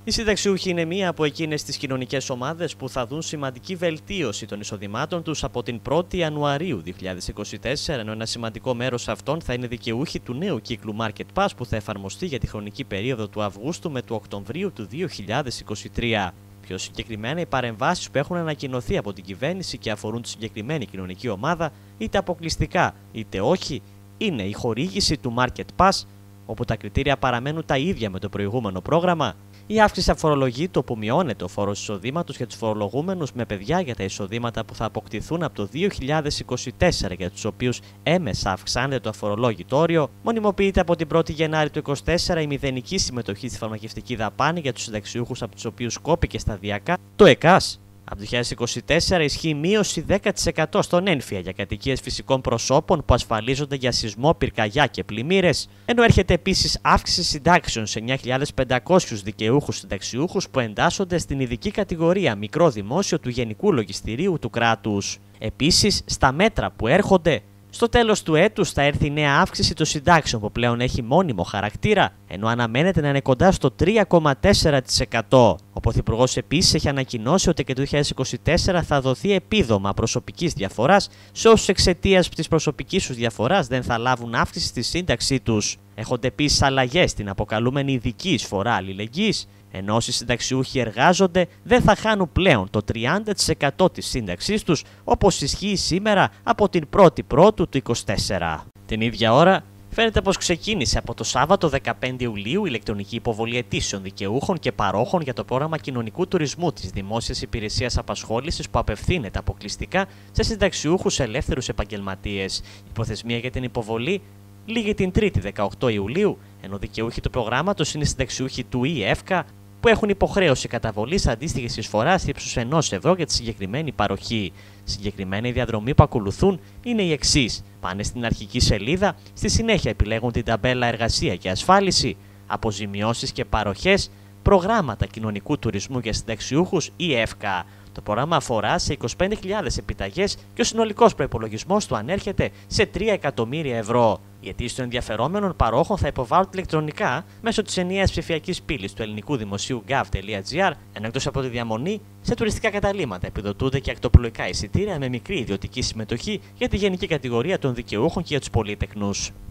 Οι συνταξιούχοι είναι μία από εκείνες τις κοινωνικές ομάδες που θα δουν σημαντική βελτίωση των εισοδημάτων τους από την 1η Ιανουαρίου 2024, ενώ ένα σημαντικό μέρος αυτών θα είναι δικαιούχοι του νέου κύκλου Market Pass που θα εφαρμοστεί για τη χρονική περίοδο του Αυγούστου με του Οκτωβρίου του 2023. Πιο συγκεκριμένα, οι παρεμβάσεις που έχουν ανακοινωθεί από την κυβέρνηση και αφορούν τη συγκεκριμένη κοινωνική ομάδα, είτε αποκλειστικά είτε όχι, είναι η χορήγηση του Market Pass, όπου τα κριτήρια παραμένουν τα ίδια με το προηγούμενο πρόγραμμα. Η αύξηση αφορολογείται όπου μειώνεται ο φόρος εισοδήματος για τους φορολογούμενους με παιδιά για τα εισοδήματα που θα αποκτηθούν από το 2024, για τους οποίους έμεσα αυξάνεται το αφορολόγητο όριο. Μονιμοποιείται από την 1η Γενάρη του 2024 η μηδενική συμμετοχή στη φαρμακευτική δαπάνη για τους συνταξιούχους από τους οποίους κόπηκε σταδιακά το ΕΚΑΣ. Από το 2024 ισχύει μείωση 10% στον ένφια για κατοικίες φυσικών προσώπων που ασφαλίζονται για σεισμό, πυρκαγιά και πλημμύρες, ενώ έρχεται επίσης αύξηση συντάξεων σε 9.500 δικαιούχους συνταξιούχους που εντάσσονται στην ειδική κατηγορία μικρό δημόσιο του Γενικού Λογιστηρίου του κράτους. Επίσης, στα μέτρα που έρχονται, στο τέλος του έτους θα έρθει η νέα αύξηση των συντάξεων που πλέον έχει μόνιμο χαρακτήρα, ενώ αναμένεται να είναι κοντά στο 3,4%. Ο Πρωθυπουργός επίσης έχει ανακοινώσει ότι και το 2024 θα δοθεί επίδομα προσωπικής διαφοράς σε όσους εξαιτίας της προσωπικής τους διαφοράς δεν θα λάβουν αύξηση στη σύνταξή τους. Έχονται επίσης αλλαγές στην αποκαλούμενη ειδική εισφορά αλληλεγγύης, ενώ όσοι συνταξιούχοι εργάζονται δεν θα χάνουν πλέον το 30% της σύνταξής τους, όπως ισχύει σήμερα από την 1η Πρώτου του 2024. Την ίδια ώρα, φαίνεται πως ξεκίνησε από το Σάββατο 15 Ιουλίου η ηλεκτρονική υποβολή αιτήσεων δικαιούχων και παρόχων για το πρόγραμμα κοινωνικού τουρισμού της Δημόσιας Υπηρεσίας Απασχόλησης που απευθύνεται αποκλειστικά σε συνταξιούχους ελεύθερους επαγγελματίες. Η προθεσμία για την υποβολή λήγει την 3η 18 Ιουλίου, ενώ δικαιούχοι του προγράμματος είναι συνταξιούχοι του ΙΕΦΚΑ που έχουν υποχρέωση καταβολής αντίστοιχης εισφοράς ύψους 1 ευρώ για τη συγκεκριμένη παροχή. Συγκεκριμένα οι διαδρομοί που ακολουθούν είναι οι εξής. Πάνε στην αρχική σελίδα, στη συνέχεια επιλέγουν την ταμπέλα Εργασία και Ασφάλιση, Αποζημιώσεις και Παροχές, Προγράμματα κοινωνικού τουρισμού για συνταξιούχους ή ΕΦΚΑ. Το πρόγραμμα αφορά σε 25.000 επιταγές και ο συνολικός προϋπολογισμός του ανέρχεται σε 3 εκατομμύρια ευρώ. Οι αιτήσεις των ενδιαφερόμενων παρόχων θα υποβάλλονται ηλεκτρονικά μέσω της ενιαίας ψηφιακής πύλης του ελληνικού δημοσίου gov.gr, ενώ εκτός από τη διαμονή, σε τουριστικά καταλύματα επιδοτούνται και ακτοπλοϊκά εισιτήρια με μικρή ιδιωτική συμμετοχή για τη γενική κατηγορία των δικαιούχων και για τους πολυτεκνούς.